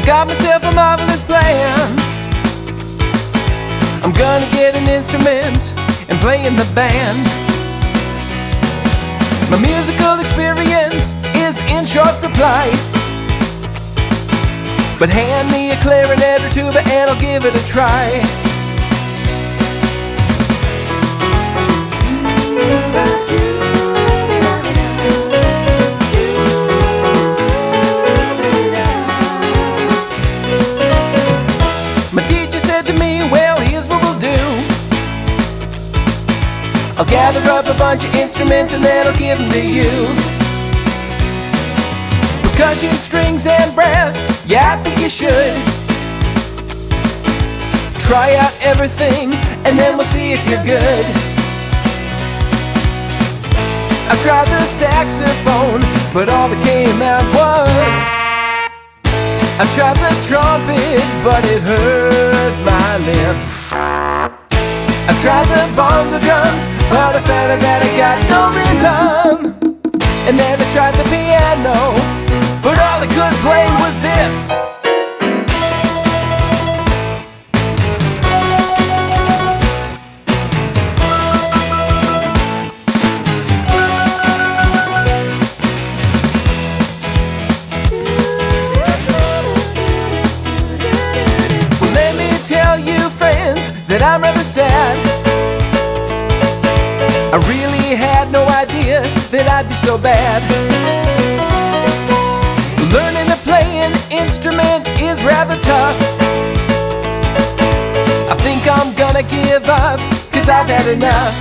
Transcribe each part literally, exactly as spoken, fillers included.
got myself a marvelous plan. I'm gonna get an instrument and play in the band. My musical experience is in short supply, but hand me a clarinet or tuba and I'll give it a try. My teacher said to me, well, here's what we'll do. I'll gather up a bunch of instruments and then I'll give them to you. Percussion, strings, and brass, yeah, I think you should. Try out everything and then we'll see if you're good. I tried the saxophone, but all that came out was. I tried the trumpet, but it hurt my lips. I tried the bongo drums, but I found out that I got no rhythm. And then I tried the piano, but all I could play was this. Well, let me tell you, friends, that I'm rather sad. I really had no idea that I'd be so bad. Learning to play an instrument is rather tough. I think I'm gonna give up, cause I've had enough.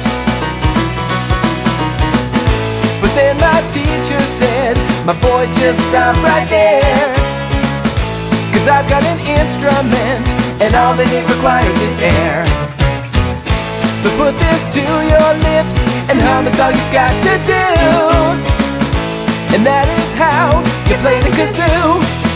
But then my teacher said, my boy, just stop right there, cause I've got an instrument and all that it requires is air. So put this to your lips and hum is all you've got to do. And that is how you play the kazoo.